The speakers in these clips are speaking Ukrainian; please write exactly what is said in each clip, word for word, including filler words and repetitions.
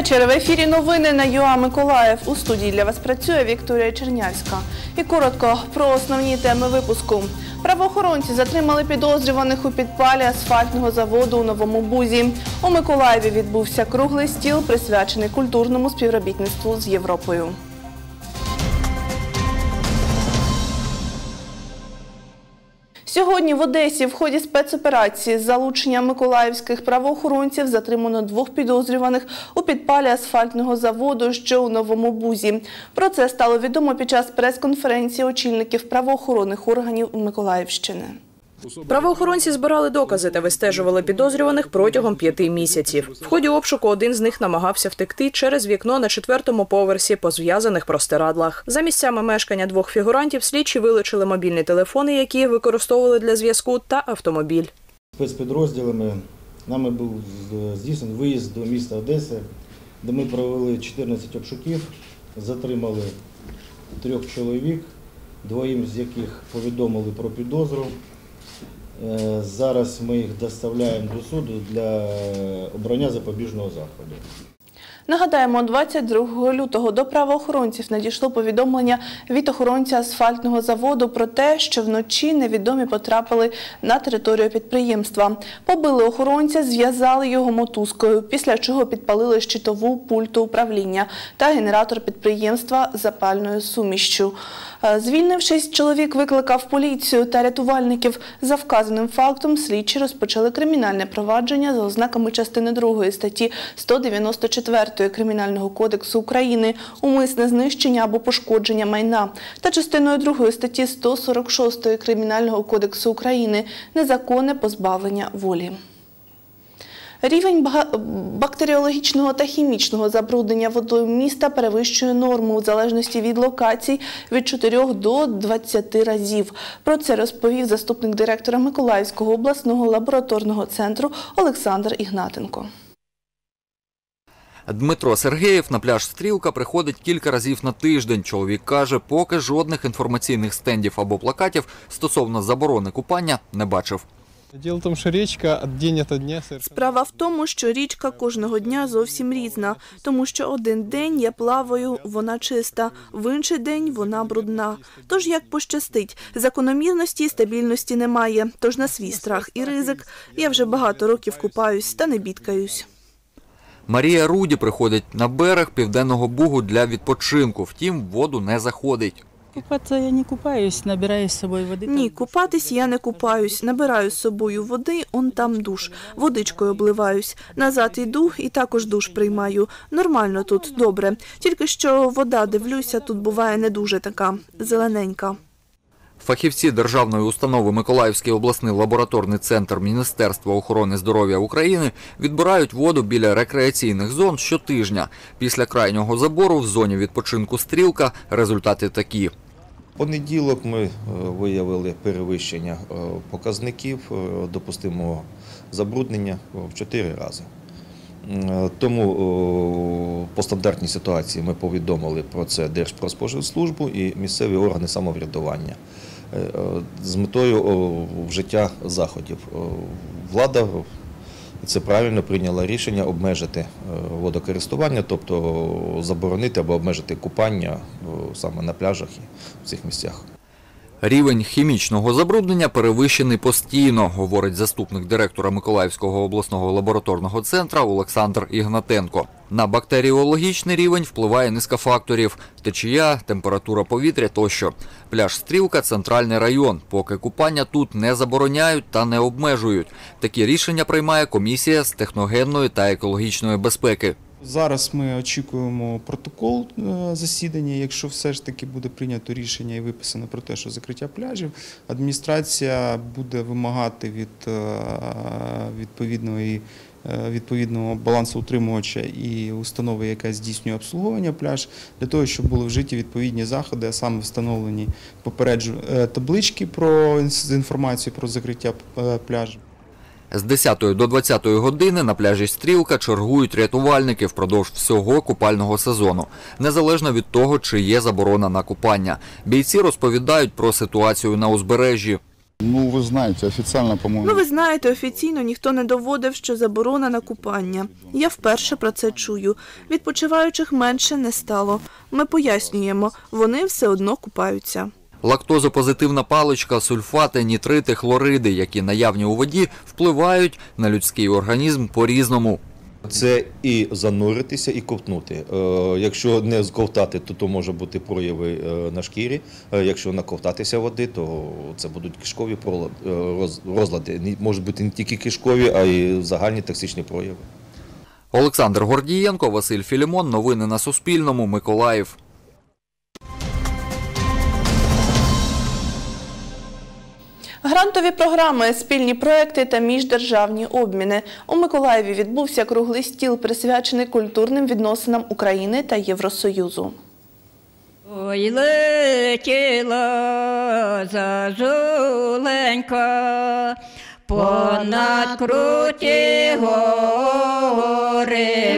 вечір. В ефірі новини на ЮА Миколаїв. У студії для вас працює Вікторія Чернявська. І коротко про основні теми випуску. Правоохоронці затримали підозрюваних у підпалі асфальтного заводу у Новому Бузі. У Миколаєві відбувся круглий стіл, присвячений культурному співробітництву з Європою. Сьогодні в Одесі в ході спецоперації з залученням миколаївських правоохоронців затримано двох підозрюваних у підпалі асфальтного заводу, що у Новому Бузі. Про це стало відомо під час прес-конференції очільників правоохоронних органів Миколаївщини. Правоохоронці збирали докази та вистежували підозрюваних протягом п'яти місяців. В ході обшуку один з них намагався втекти через вікно на четвертому поверсі по зв'язаних простирадлах. За місцями мешкання двох фігурантів слідчі вилучили мобільні телефони, які використовували для зв'язку, та автомобіль. Спецпідрозділами нами був здійснений виїзд до міста Одеси, де ми провели чотирнадцять обшуків, затримали трьох чоловік, двоїм з яких повідомили про підозру. Зараз ми їх доставляємо до суду для обрання запобіжного заходу. Нагадаємо, двадцять другого лютого до правоохоронців надійшло повідомлення від охоронця асфальтного заводу про те, що вночі невідомі потрапили на територію підприємства. Побили охоронця, зв'язали його мотузкою, після чого підпалили щитову пульту управління та генератор підприємства запальною сумішчю. Звільнившись, чоловік викликав поліцію та рятувальників. За вказаним фактом слідчі розпочали кримінальне провадження за ознаками частини другої статті сто дев'яносто чотири Кримінального кодексу України «Умисне знищення або пошкодження майна» та частиною другої статті сто сорок шість Кримінального кодексу України «Незаконне позбавлення волі». Рівень бактеріологічного та хімічного забруднення водою міста перевищує норму у залежності від локацій від чотирьох до двадцяти разів. Про це розповів заступник директора Миколаївського обласного лабораторного центру Олександр Ігнатенко. Дмитро Сергеєв на пляж «Стрілка» приходить кілька разів на тиждень. Чоловік каже, поки жодних інформаційних стендів або плакатів стосовно заборони купання не бачив. Справа в тому, що річка кожного дня зовсім різна, тому що один день я плаваю, вона чиста, в інший день вона брудна. Тож як пощастить, закономірності і стабільності немає, тож на свій страх і ризик я вже багато років купаюсь та не бідкаюсь. Марія Руді приходить на берег Південного Бугу для відпочинку, втім, в воду не заходить. Купатися я не купаюсь, набираю з собою води. Ні, купатись я не купаюсь, набираю з собою води, он там душ, водичкою обливаюсь. Назад йду і також душ приймаю. Нормально тут, добре. Тільки що вода, дивлюся, тут буває не дуже така, зелененька. Фахівці державної установи Миколаївський обласний лабораторний центр Міністерства охорони здоров'я України відбирають воду біля рекреаційних зон щотижня. Після крайнього забору в зоні відпочинку «Стрілка» результати такі. В понеділок ми виявили перевищення показників допустимого забруднення в чотири рази. Тому по стандартній ситуації ми повідомили про це Держпродспоживслужбу і місцеві органи самоврядування з метою вжиття заходів. Влада, це правильно, прийняла рішення обмежити водокористування, тобто заборонити або обмежити купання саме на пляжах і в цих місцях. Рівень хімічного забруднення перевищений постійно, говорить заступник директора Миколаївського обласного лабораторного центру Олександр Ігнатенко. На бактеріологічний рівень впливає низка факторів – течія, температура повітря тощо. Пляж «Стрілка» – центральний район, поки купання тут не забороняють та не обмежують. Такі рішення приймає комісія з техногенної та екологічної безпеки. Зараз ми очікуємо протокол засідання. Якщо все ж таки буде прийнято рішення і виписано про те, що закриття пляжів, адміністрація буде вимагати від відповідної, відповідного балансоутримувача і установи, яка здійснює обслуговування пляж, для того, щоб були вжиті відповідні заходи, а саме встановлені попереджу таблички про інформацію про закриття пляжу. З десятої до двадцятої години на пляжі «Стрілка» чергують рятувальники впродовж всього купального сезону, незалежно від того, чи є заборона на купання. Бійці розповідають про ситуацію на узбережжі. Ну, ви знаєте, офіційно, по-моєму... Ну, ви знаєте, офіційно ніхто не доводив, що заборона на купання. Я вперше про це чую. Відпочиваючих менше не стало. Ми пояснюємо, вони все одно купаються. Лактозопозитивна паличка, сульфати, нітрити, хлориди, які наявні у воді, впливають на людський організм по-різному. Це і зануритися, і ковтнути. Е, Якщо не ковтати, то, то може бути прояви е, на шкірі. Е, Якщо наковтатися води, то це будуть кишкові пролад- е, роз- розлади. Ні- Можуть бути не тільки кишкові, а й загальні токсичні прояви. Олександр Гордієнко, Василь Філімон. Новини на Суспільному. Миколаїв. Грантові програми, спільні проекти та міждержавні обміни. У Миколаєві відбувся круглий стіл, присвячений культурним відносинам України та Євросоюзу. Ой, летіла зазуленька понад круті гори,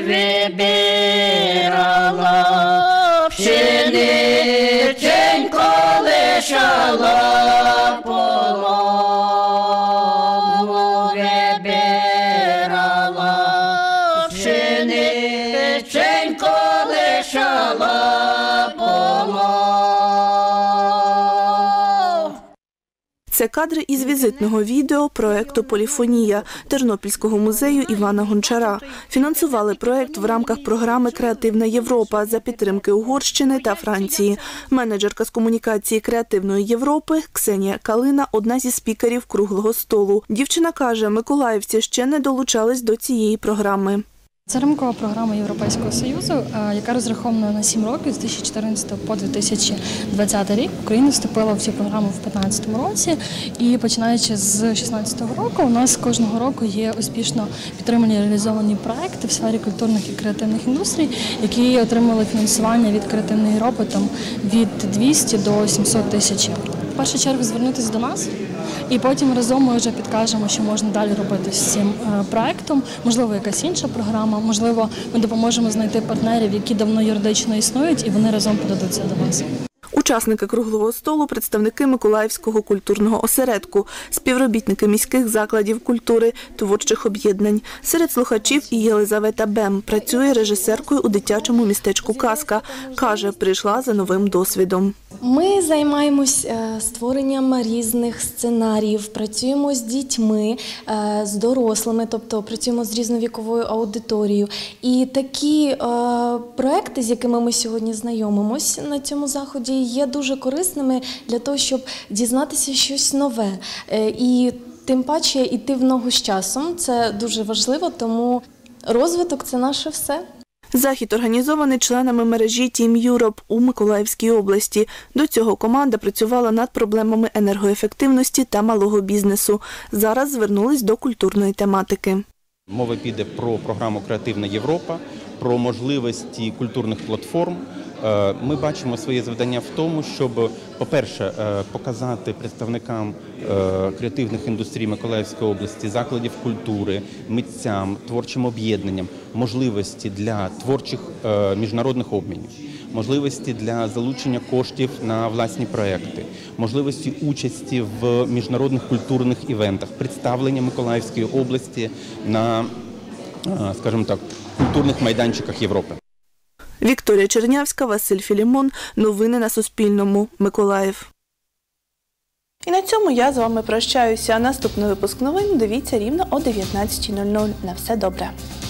вибирала пшениченько лишала полону, вибирала пшениченько лишала полону. Це кадри із візитного відео проекту «Поліфонія» Тернопільського музею Івана Гончара. Фінансували проект в рамках програми «Креативна Європа» за підтримки Угорщини та Франції. Менеджерка з комунікації «Креативної Європи» Ксенія Калина – одна зі спікерів круглого столу. Дівчина каже, миколаївці ще не долучались до цієї програми. Це рамкова програма Європейського Союзу, яка розрахована на сім років, з дві тисячі чотирнадцятого по дві тисячі двадцятий рік. Україна вступила в цю програму в дві тисячі п'ятнадцятому році, і починаючи з дві тисячі шістнадцятого року у нас кожного року є успішно підтримані реалізовані проекти в сфері культурних і креативних індустрій, які отримали фінансування від Креативної Європи там, від двісті до сімсот тисяч євро. В першу чергу звернутися до нас, і потім разом ми вже підкажемо, що можна далі робити з цим проектом, можливо, якась інша програма, можливо, ми допоможемо знайти партнерів, які давно юридично існують, і вони разом подадуться до вас. Учасники круглого столу – представники Миколаївського культурного осередку, співробітники міських закладів культури, творчих об'єднань. Серед слухачів і Єлизавета Бем працює режисеркою у дитячому містечку «Казка». Каже, прийшла за новим досвідом. Ми займаємось створенням різних сценаріїв, працюємо з дітьми, з дорослими, тобто працюємо з різновіковою аудиторією. І такі проекти, з якими ми сьогодні знайомимось на цьому заході, є дуже корисними для того, щоб дізнатися щось нове. І тим паче йти в ногу з часом. Це дуже важливо, тому розвиток – це наше все. Захід організований членами мережі Team Europe у Миколаївській області. До цього команда працювала над проблемами енергоефективності та малого бізнесу. Зараз звернулись до культурної тематики. Мова піде про програму «Креативна Європа», про можливості культурних платформ. Ми бачимо своє завдання в тому, щоб, по-перше, показати представникам креативних індустрій Миколаївської області, закладів культури, митцям, творчим об'єднанням можливості для творчих міжнародних обмінів, можливості для залучення коштів на власні проекти, можливості участі в міжнародних культурних івентах, представлення Миколаївської області на, скажімо так, культурних майданчиках Європи. Вікторія Чернявська, Василь Філімон. Новини на Суспільному. Миколаїв. І на цьому я з вами прощаюся. Наступний випуск новин дивіться рівно о дев'ятнадцятій нуль нуль. На все добре.